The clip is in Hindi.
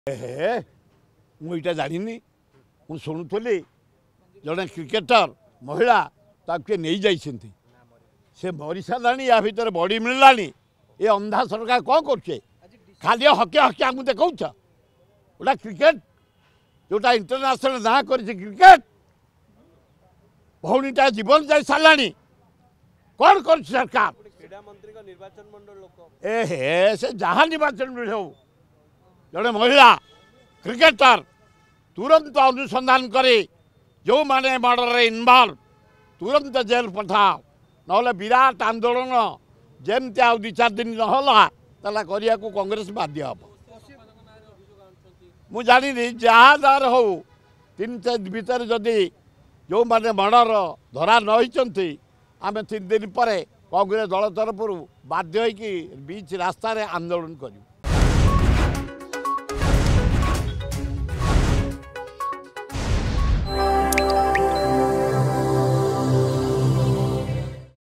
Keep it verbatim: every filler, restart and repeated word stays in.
हे मुझे जानी मु शुणुली जड़े क्रिकेटर महिला ताके नहीं जाइछन्ति से मरी साराणी या भितर बड़ी मिललानी ये अंधा सरकार कौन कर खाली हके हके आमको देखा गोटा क्रिकेट जोटा इंटरनेशनल ना कर क्रिकेट भौणीटा जीवन जा सारा कौन कर सरकार ए हे से जहाँ निर्वाचन मिले जड़े महिला क्रिकेटर तुरंत अनुसंधान करे जो माने मर्डर इनवल्व तुरंत जेल पठाओ ना विराट आंदोलन जमती आ दु चार दिन नहला ताला करिया को कांग्रेस बाध्य हम मु जानी जहाँ दार हो तीन चार भितर जदि जो माने मर्डर धरा नही आम तीन दिन पर कांग्रेस दल तरफ बाध्य बीच रास्तार आंदोलन करूँ।